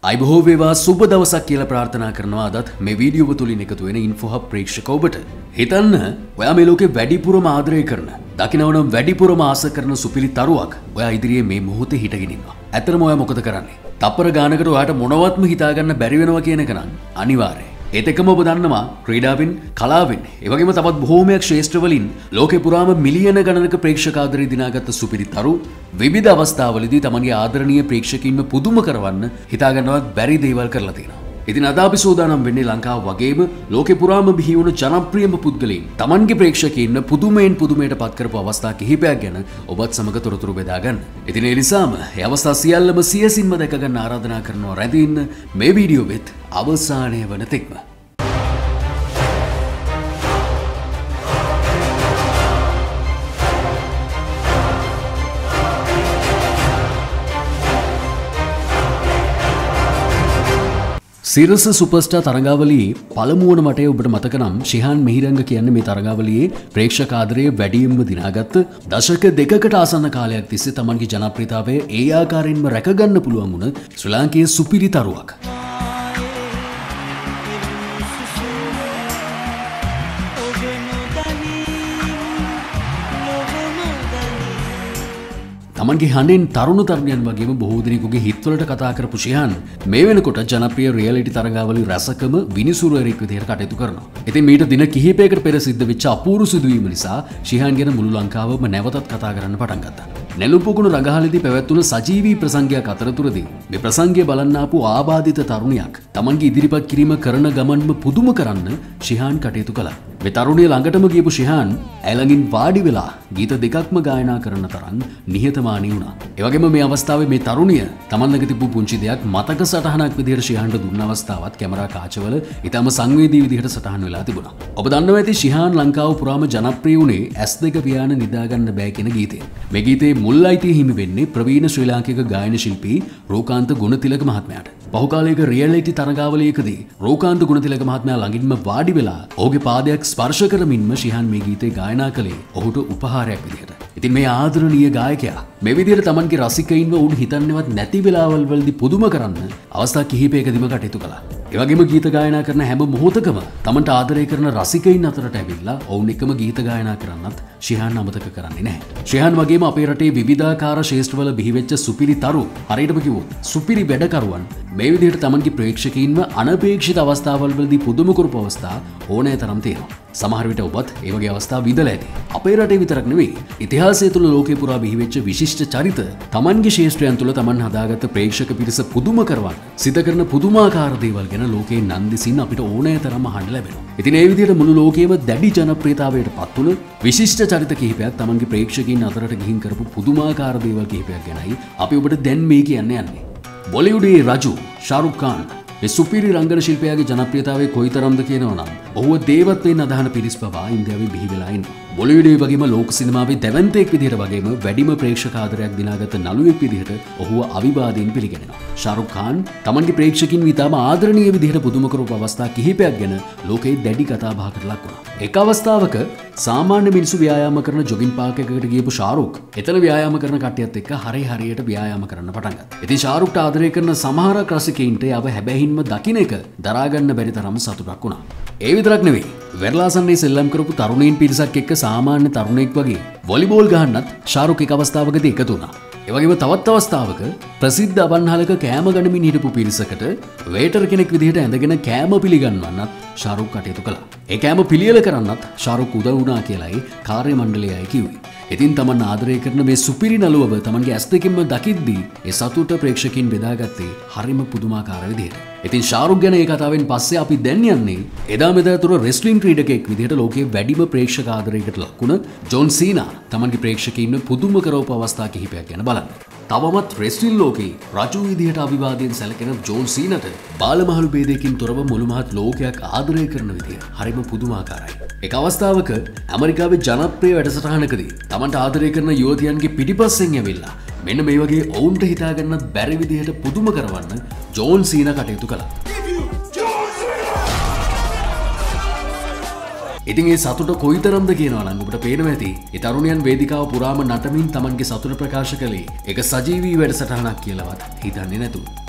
අයිබෝව වේවා සුබ දවසක් කියලා ප්‍රාර්ථනා කරනවා අදත් මේ වීඩියෝව තුලින් එකතු වෙන ඉන්ෆෝ හබ් ප්‍රේක්ෂක ඔබට. හිතන්න ඔයා මේ ලෝකේ වැඩිපුරම ආදරය කරන, දකින්නවනම් වැඩිපුරම ආස කරන සුපිරි තරුවක් ඔයා ඉදිරියේ මේ මොහොතේ හිටගෙන ඉන්නවා. ඇත්තටම ඔයා මොකද කරන්නේ? තප්පර ගානකට ඔයාට මොනවත්ම හිතාගන්න බැරි වෙනවා කියන එක නම් අනිවාර්යයි. ඒත් එකම ඔබ දන්නවා ක්‍රීඩාවෙන්, කලාවෙන්, ඒ වගේම තවත් බොහෝමයක් ක්ෂේත්‍රවලින් ලෝකේ පුරාම මිලියන ගණනක ප්‍රේක්ෂක ආදරය දිනාගත්ත සුපිරි තරු විවිධ අවස්ථාවලදී තමන්ගේ ආදරණීය ප්‍රේක්ෂකයින්ව පුදුම කරවන්න හිතාගන්නවත් බැරි දේවල් කරලා තියෙනවා. ඉතින් අද අපි සූදානම් වෙන්නේ ලංකාව වගේම ලෝකේ පුරාම බිහි වුණු ජනප්‍රියම පුද්ගලයන් තමන්ගේ ප්‍රේක්ෂකයින්ව පුදුමයෙන් පුදුමයට පත් කරපු අවස්ථා කිහිපයක් ගැන ඔබත් සමග තොරතුරු බෙදා ගන්න. ඉතින් ඒ නිසාම මේ අවස්ථා සියල්ලම සියසින්ම දැක ගන්න ආරාධනා කරනවා රැඳී ඉන්න මේ වීඩියෝවෙත් අවසානය වන තෙක්ම. සිරස සුපර්ස්ටාර් තරගාවලියේ පළමුවන වටේ ඔබට මතක නම් ශිහාන් මිහිරංග කියන්නේ මේ තරගාවලියේ ප්‍රේක්ෂක ආදරය වැඩියෙන්ම දිනාගත්ත දශක දෙකකට ආසන්න කාලයක් තිස්සේ තමන්ගේ ජනප්‍රියතාවය ඒ ආකාරයෙන්ම රැකගන්න පුළුවන් වුණ ශ්‍රී ලාංකේය සුපිරි තරුවක්. තමන්ගේ හඬෙන් තරුණ තරුණියන් වගේම බොහෝ දෙනෙකුගේ හිත්වලට කතා කරපු ශිහාන් මේ වෙනකොට ජනප්‍රිය රියැලිටි තරගාවලි රසකම විනිසුරුවරයෙක් විදිහට කටයුතු කරනවා. ඉතින් මීට දින කිහිපයකට පෙර සිද්ධ වෙච්ච අපූර්ව සිදුවීම නිසා ශිහාන් ගැන මුළු ලංකාවම නැවතත් කතා කරන්න පටන් ගත්තා. නෙළුම් පොකුණු රඟහලදී පැවැත්වුණු සජීවී ප්‍රසංගයක් අතරතුරදී මේ ප්‍රසංගය බලන්න ආපු ආබාධිත තරුණියක් තමන්ගේ ඉදිරිපත් කිරීම කරන ගමන්ම පුදුම කරන්න ශිහාන් කටයුතු කළා. මේ තරුණිය ළඟටම ගියපු ශිහාන් ඇලඟින් වාඩි වෙලා ගීත දෙකක්ම ගායනා කරන තරම් නිහතමානී වුණා. ඒ වගේම මේ අවස්ථාවේ මේ තරුණිය තමන් ළඟ තිබු පුංචි දෙයක් මතක සටහනක් විදිහට ශිහාන්ට දුන්න අවස්ථාවත් කැමරා කාචවල ඊටම සංවේදී විදිහට සටහන් වෙලා තිබුණා. ඔබ දන්නවා ඇති ශිහාන් ලංකාව පුරාම ජනප්‍රිය වුණේ S2 පියාන නිදාගන්න බෑ කියන ගීතය. මේ ගීතේ මුල් අයිතිය හිමි වෙන්නේ ප්‍රවීණ ශ්‍රී ලාංකික ගායන ශිල්පී රෝකාන්ත ගුණතිලක මහත්මයාට. බහුකාලයක රියැලිටි තරගාවලියකදී රෝකාන්ත ගුණතිලක මහත්මයා ළඟින්ම වාඩි වෙලා ඔහුගේ පාදයක් ස්පර්ශ කරමින්ම ශිහාන් මේ ගීතේ ගායනා කළේ ඔහුට උපහාරයක් විදිහට. ඉතින් මේ ආදරණීය ගායකයා මේ විදිහට තමන්ගේ රසිකයින්ව උන් හිතන්නේවත් නැති වෙලාවල් වලදී පුදුම කරන්න අවස්ථා කිහිපයකදීම කටයුතු කළා. ඒ වගේම ගීත ගායනා කරන හැම මොහොතකම තමන්ට ආදරය කරන රසිකයින් අතරට ඇවිල්ලා ඔවුන් එක්කම ගීත ගායනා කරන්නත් ශිහාන් අමතක කරන්නේ නැහැ. ශිහාන් වගේම අපේ රටේ විවිධාකාර ශේෂ්ත්‍රවල බිහිවෙච්ච සුපිරි තරු, හරියටම කිව්වොත් සුපිරි වැඩකරුවන් මේ විදිහට තමන්ගේ ප්‍රේක්ෂකයින්ව අනපේක්ෂිත අවස්ථාවල් වලදී පුදුම කරපු අවස්ථා ඕනෑ තරම් තියෙනවා. සමහර විට ඔබත් ඒ වගේ අවස්ථා විඳලා ඇති. අපේ රටේ විතරක් නෙවෙයි ඉතිහාසය තුළ ලෝකේ පුරා බිහිවෙච්ච විශිෂ්ට චරිත තමන්ගේ ශේෂ්ත්‍රයන් තුළ තමන් හදාගත්ත ප්‍රේක්ෂක පිරිස පුදුම කරවන්න සිත කරන පුදුමාකාර දේවල් ගැන ලෝකේ නන්දිසින් අපිට ඕනෑ තරම් අහන්න ලැබෙනවා. ඉතින් ඒ විදිහට මුළු ලෝකෙම දැඩි ජනප්‍රියතාවයට පත් වුණ විශිෂ්ට චරිත කිහිපයක් තමන්ගේ ප්‍රේක්ෂකයින් අතරට ගිහින් කරපු පුදුමාකාර දේවල් කිහිපයක් ගැනයි අපි ඔබට දැන් මේ කියන්න යන්නේ. බොලිවුඩේ රජු ශාරුක් ඛාන් මේ සුපිරි රංගන ශිල්පියාගේ ජනප්‍රියතාවය කොයිතරම්ද කියනවා නම් ඔහුව දේවත්වයෙන් අදහන පිරිස් පවා ඉන්දියාවේ බිහි වෙලා ඉන්නවා. බොලිවුඩේ වගේම ලෝක සිනමාවේ දැවැන්තයෙක් විදිහට වගේම වැඩිම ප්‍රේක්ෂක ආදරයක් දිනාගත්ත නළුවෙක් විදිහට ඔහුව අවිවාදයෙන් පිළිගැනෙනවා. ශාරුක් ඛාන් තමන්ගේ ප්‍රේක්ෂකින් විතාම ආදරණීය විදිහට පුදුම කරපු අවස්ථා කිහිපයක් ගැන ලෝකයේ දැඩි කතා බහකට ලක් වුණා. එක අවස්ථාවක සාමාන්‍ය මිනිස්සු ව්‍යායාම කරන ජොගින් පාක් එකකට ගියපු ශාරුක් එතන ව්‍යායාම කරන කට්ටියත් එක්ක හරියට ව්‍යායාම කරන්න පටන් ගත්තා. ඉතින් ශාරුක්ට ආදරය කරන සමහර රසිකයින්ට යව හැබැයින්ම දකින්න එක දරා ගන්න බැරි තරම් සතුටක් වුණා. ඒ විතරක් නෙවෙයි වෙරළාසන්නේ සෙල්ලම් කරපු තරුණයින් පිරිසක් එක්ක සාමාන්‍ය තරුණෙක් වගේ වොලිබෝල් ගහන්නත් ශාරුක් එක අවස්ථාවකදී එකතු වුණා. ඒ වගේම තවත් අවස්ථාවක ප්‍රසිද්ධ අවන්හලක කෑම ගනිමින් හිටපු පිරිසකට වේටර් කෙනෙක් විදිහට ඇඳගෙන කෑම පිළිගන්වන්නත් ශාරුක් කටයුතු කළා. ඒ කෑම පිළියෙල කරන්නත් ශාරුක් උදව් වුණා කියලායි කාර්ය මණ්ඩලයයි කිව්වේ. ඉතින් තමන් ආදරය කරන මේ සුපිරි නළුවව තමන්ගේ ඇස් දෙකින්ම දකිද්දී ඒ සතුට ප්‍රේක්ෂකින් බෙදාගත්තේ හරිම පුදුමාකාර විදිහට. ඉතින් ශාරුක් ගැන ඒ කතාවෙන් පස්සේ අපි දැන් යන්නේ එදා මෙදා තුර රෙස්ලිං ක්‍රීඩකයෙක් විදිහට ලෝකයේ වැඩිම ප්‍රේක්ෂක ආදරයකට ලක් වුණ ජොන් සීනා තමන්ගේ ප්‍රේක්ෂකයින්ව පුදුම කරවපු අවස්ථා කිහිපයක් ගැන බලන්න. තවමත් රෙස්ලිං ලෝකේ රජු විදිහට අවිවාදයෙන් සැලකෙන ජොන් සීනාට බාලමහලු ભેදයකින් තොරව මුළු මහත් ලෝකයක් ආදරය කරන විදිය හරිම පුදුමාකාරයි. එක අවස්ථාවක ඇමරිකාවේ ජනප්‍රිය වැඩසටහනකදී තමන්ට ආදරය කරන යුවතියන්ගේ පිටිපස්සෙන් ඇවිල්ලා මෙන්න මේ වගේ ඔවුන්ට හිතාගන්නත් බැරි විදිහට පුදුම කරවන්න ජෝන් සීනා කටයුතු කළා. ඉතින් ඒ සතුට කොයිතරම්ද කියනවා නම් ඔබට පේනවා ඇති. ඒ තරුණයන් වේදිකාව පුරාම නටමින් තමන්ගේ සතුට ප්‍රකාශ කළේ ඒක සජීවී වැඩසටහනක් කියලාවත් හිතන්නේ නැතුව.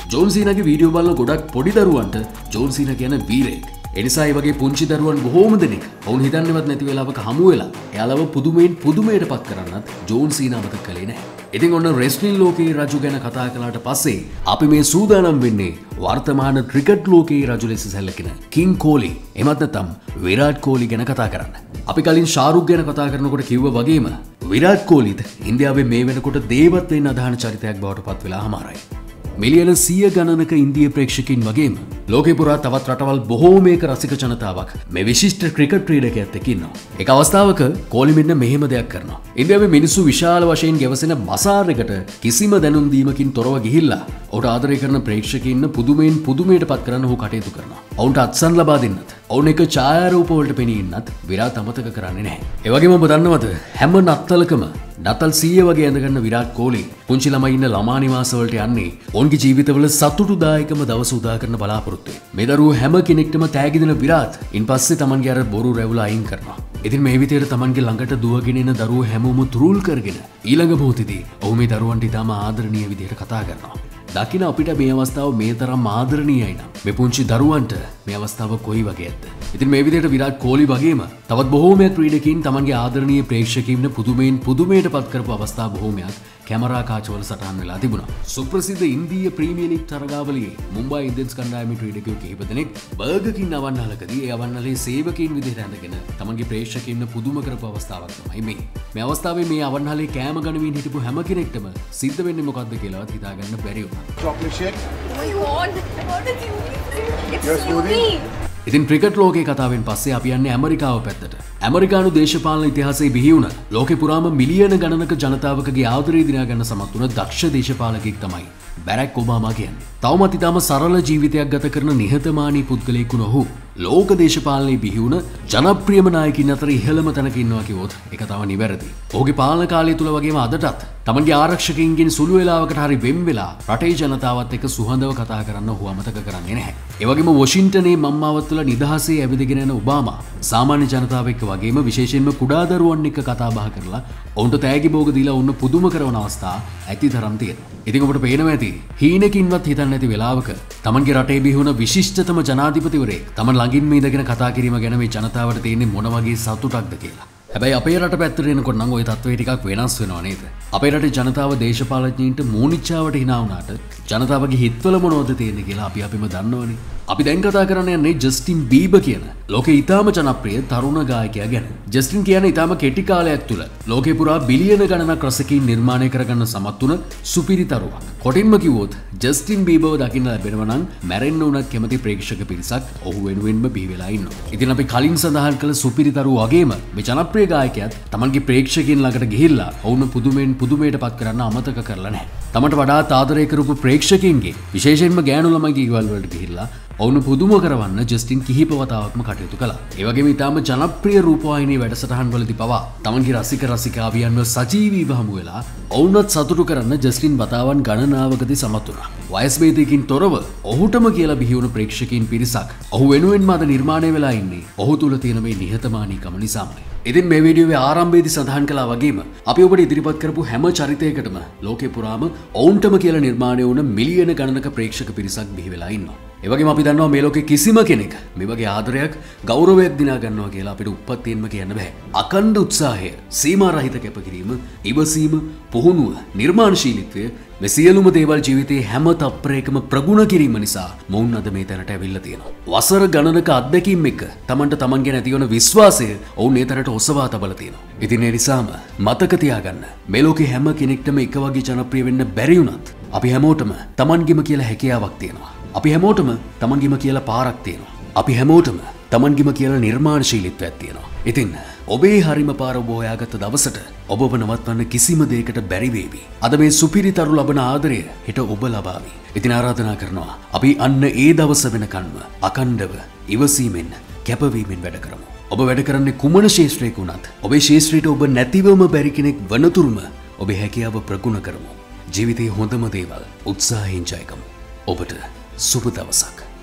ජෝන් සීනාගේ වීඩියෝ බලන ගොඩක් පොඩි දරුවන්ට ජෝන් සීනා කියන වීරයෙක්. එනිසා ඒ වගේ පුංචි දරුවන් බොහෝම දෙනෙක් ඔවුන් හිතන්නේවත් නැති වෙලාවක හමු වෙලා එයාලව පුදුමයට පත් කරන්නත් ජෝන් සීනා මතක කළේ නැහැ. ඉතින් ඔන්න රෙස්ලින් ලෝකයේ රජු ගැන කතා කළාට පස්සේ අපි මේ සූදානම් වෙන්නේ වර්තමාන ක්‍රිකට් ලෝකයේ රජු ලෙස සැලකෙන කිං කෝලි එමත් නැත්නම් විරාට් කෝලි ගැන කතා කරන්න. අපි කලින් ශාරුක් ගැන කතා කරනකොට කිව්වා වගේම විරාට් කෝලිත් ඉන්දියාවේ මේ වෙනකොට දේවත්වයෙන් අදහන චරිතයක් බවට පත් වෙලා හමාරයි. මිලියන 100 ගණනක ඉන්දිය ප්‍රේක්ෂකයින් වගේම ලෝකේ පුරා තවත් රටවල් බොහෝමයක රසික ජනතාවක් මේ විශිෂ්ට ක්‍රිකට් ක්‍රීඩකයෙක් එක්ක ඉන්නවා. එක අවස්ථාවක කෝලි මෙන්න මෙහෙම දෙයක් කරනවා. ඉන්දියාවේ මිනිස්සු විශාල වශයෙන් ගැවසෙන බසාර් එකට කිසිම දැනුම් දීමකින් තොරව ගිහිල්ලා ඔහුට ආදරය කරන ප්‍රේක්ෂකයින් පුදුමයට පත් කරන්න ඔහු කටයුතු කරනවා. ඔවුන්ට අත්සන් ලබා දෙන්නත් ඔවුන් එක ඡායාරූප වලට පෙනී ඉන්නත් විරාට් අමතක කරන්නේ නැහැ. ඒ වගේම ඔබ දන්නවද හැම නත්තලකම නත්තල් 100 වගේ ඇඳගන්න විරාට් කෝලි පුංචි ළමයි ඉන්න ළමා නිවාස වලට යන්නේ ඔවුන්ගේ ජීවිතවල සතුටුදායකම දවස උදා කරන බලාපොරොත්තුවෙන්. මේ දරුවෝ හැම කෙනෙක්ටම තෑගි දෙන විරාට් ඉන්පස්සේ තමන්ගේ අර බොරු රැවුල අයින් කරනවා. ඉතින් මේ විදිහට තමන්ගේ ළඟට දුවගෙන එන දරුවෝ හැමෝම තුරුල් කරගෙන ඊළඟ මොහොතේදී ඔහු මේ දරුවන්ට ඉතාම ආදරණීය විදිහට කතා කරනවා. දකින්න අපිට මේ අවස්ථාව මේ තරම් ආදරණීයයි නම් මේ පුංචි දරුවන්ට මේ අවස්ථාව කොයි වගේද? ඉතින් මේ විදිහට විරාට් කෝලි වගේම තවත් බොහෝමයක් ක්‍රීඩකයින් තමන්ගේ ආදරණීය ප්‍රේක්ෂකයින්ව පුදුමයට පත් කරපු අවස්ථා බොහෝමයක් කැමරා කාචවල සටහන් වෙලා තිබුණා. සුප්‍රසිද්ධ ඉන්දීය ප්‍රීමියර් ලීග් තරගාවලියේ මුම්බයි ඉන්දියන්ස් කණ්ඩායමේ ක්‍රීඩකයෝ කිහිප දෙනෙක් බර්ගර් කින් අවන්හලකදී ඒ අවන්හලේ සේවකයින් විදිහට ඇඳගෙන තමන්ගේ ප්‍රේක්ෂකයින්ව පුදුම කරපු අවස්ථාවක් තමයි මේ. මේ අවස්ථාවේ මේ අවන්හලේ කෑම ගණමින් හිටපු හැම කෙනෙක්ටම සිද්ධ වෙන්නේ මොකද්ද කියලාවත් හිතාගන්න බැරි වුණා. Chocolate shake. Oh my god, what is you? It's Your smoothie? yummy. ඉතින් ක්‍රිකට් ලෝකයේ කතාවෙන් පස්සේ අපි යන්නේ ඇමරිකාව පැත්තට. ඇමරිකානු දේශපාලන ඉතිහාසයේ බිහි වුණ ලෝකේ පුරාම මිලියන ගණනක ජනතාවකගේ ආදරය දිනා ගන්න සමත් වුණ දක්ෂ දේශපාලකයෙක් තමයි බැරක් ඔබාමා කියන්නේ. තවමත් ඉතාම සරල ජීවිතයක් ගත කරන නිහතමානී පුද්ගලයෙකු නොහු ලෝක දේශපාලනයේ බිහි වුණ ජනප්‍රියම නායකින් අතර ඉහළම තැනක ඉන්නවා කිව්වොත් ඒක තව නිවැරදි. ඔහුගේ පාලන කාලය තුල වගේම අදටත් තමන්ගේ ආරක්ෂකයින්ගෙන් සුළු වේලාවකට හරි වෙන් වෙලා රටේ ජනතාවත් එක්ක සුහදව කතා කරන්න ඔහු අමතක කරන්නේ නැහැ. ඒ වගේම වොෂින්ටනයේ මම්මාවත් තුළ නිදහසේ ඇවිදගෙන යන ඔබාමා සාමාන්‍ය ජනතාව එක්ක වගේම විශේෂයෙන්ම කුඩා දරුවන් එක්ක කතා බහ කරලා ඔවුන්ට තෑගි භෝග දීලා ඔවුන් පුදුම කරන අවස්ථා ඇති තරම් තියෙනවා. ඉතින් ඔබට පේනවා ඇති හීනකින්වත් හිතන්නේ නැති වෙලාවක තමන්ගේ රටේ බිහි වුණ විශිෂ්ටතම ජනාධිපතිවරයෙක් තමන් ළඟින්ම ඉඳගෙන කතා කිරීම ගැන මේ ජනතාවට තියෙන්නේ මොන වගේ සතුටක්ද කියලා. හැබැයි අපේ රට පැත්තට එනකොට නම් ওই තත්ත්වය ටිකක් වෙනස් වෙනවා නේද? අපේ රටේ ජනතාව දේශපාලඥයින්ට මූණිච්චාවට hina වුණාට ජනතාවගේ හිතවල මොනවද තියෙන්නේ කියලා අපිම දන්නවනේ. අපි දැන් කතා කරන්න යන්නේ ජස්ටින් බීබර් කියන ලෝකේ ඉතාම ජනප්‍රිය තරුණ ගායකයා ගැන. ජස්ටින් කියන්නේ ඉතාම කෙටි කාලයක් තුල ලෝකේ පුරා බිලියන ගණනක් රසිකයින් නිර්මාණය කරගන්න සමත් වුණ සුපිරි තරුවක්. කොටින්ම කිව්වොත් ජස්ටින් බීබර්ව දකින්න ලැබෙනවා නම් මැරෙන්න උනත් කැමති ප්‍රේක්ෂක පිරිසක් ඔහු වෙනුවෙන්ම බිහි වෙලා ඉන්නවා. ඉතින් අපි කලින් සඳහන් කළ සුපිරි තරුව වගේම මේ ජනප්‍රිය ගායකයාත් තමන්ගේ ප්‍රේක්ෂකයන් ළඟට ගිහිල්ලා ඔවුන් පුදුමයට පත් කරන්න අමතක කරලා නැහැ. තමන්ට වඩාත් ආදරය කරපු ප්‍රේක්ෂකයින්ගේ විශේෂයෙන්ම ගෑනු ළමයිගේ ගෙවල් වලට ගිහිල්ලා ඔවුන් පුදුම කරවන්න ජස්ටින් කිහිප වතාවක්ම කටයුතු කළා. ඒ වගේම ඉතාම ජනප්‍රිය රූපවාහිනී වැඩසටහන් වලදී පවා තමන්ගේ රසික රසිකාවියන්ව සජීවීව හමු වෙලා ඔවුන්වත් සතුටු කරන්න ජස්ටින් වතාවන් ගණනාවකදී සමත් වුණා. වයස් භේදයකින් තොරව ඔහුටම කියලා බිහි වුණු ප්‍රේක්ෂකයින් පිරිසක් ඔහු වෙනුවෙන්ම අද නිර්මාණය වෙලා ඉන්නේ ඔහු තුල තියෙන මේ නිහතමානීකම නිසාමයි. ඉතින් මේ වීඩියෝවේ ආරම්භයේදී සඳහන් කළා වගේම අපි ඔබට ඉදිරිපත් කරපු හැම චරිතයකටම ලෝකේ පුරාම ඔවුන්ටම කියලා නිර්මාණය වුණ මිලියන ගණනක ප්‍රේක්ෂක පිරිසක් බිහි වෙලා ඉන්නවා. ඒ වගේම අපි දන්නවා මේ ලෝකේ කිසිම කෙනෙක් මේ වගේ ආදරයක් ගෞරවයක් දිනා ගන්නවා කියලා අපිට උප්පත්තියෙන්ම කියන්න බෑ. අකණ්ඩ උත්සාහය, සීමා රහිත කැපකිරීම, ඉවසීම, පුහුණුව, නිර්මාණශීලීත්වය මේ සියලුම දේවල් ජීවිතේ හැම තප්පරයකම ප්‍රගුණ කිරීම නිසා මොවුන් අද මේ තැනට ඇවිල්ලා තියෙනවා. වසර ගණනක අත්දැකීම් එක්ක තමන්ට තමන් ගැන ඇති වුණ විශ්වාසය ඔවුන් මේ තැනට ඔසවා තබලා තියෙනවා. ඉතින් ඒ නිසාම මතක තියාගන්න මේ ලෝකේ හැම කෙනෙක්ටම එක වගේ ජනප්‍රිය වෙන්න බැරි වුණත් අපි හැමෝටම තමන්ගෙම කියලා හැකියාවක් තියෙනවා. අපි හැමෝටම තමන්ගෙම කියලා පාරක් තියෙනවා. අපි හැමෝටම තමන්ගෙම කියලා නිර්මාණශීලීත්වයක් තියෙනවා. ඉතින් ඔබේ හරිම පාර ඔබ හොයාගත්ත දවසට ඔබව නවත්වන්න කිසිම දෙයකට බැරි වේවි. අද මේ සුපිරිතරු ලබන ආදරය හෙට ඔබ ලබාවි. ඉතින් ආරාධනා කරනවා අපි අන්න ඒ දවස වෙනකන්ම අකණ්ඩව ඉවසීමෙන් කැපවීමෙන් වැඩ කරමු. ඔබ වැඩ කරන්නේ කුමන ශේෂ්ත්‍රයක වුණත් ඔබේ ශේෂ්ත්‍රයට ඔබ නැතිවම බැරි කෙනෙක් වනතුරුම ඔබේ හැකියාව ප්‍රගුණ කරමු. ජීවිතයේ හොඳම දේවල් උත්සාහයෙන් ජය ගමු. ඔබට සුබ දවසක්.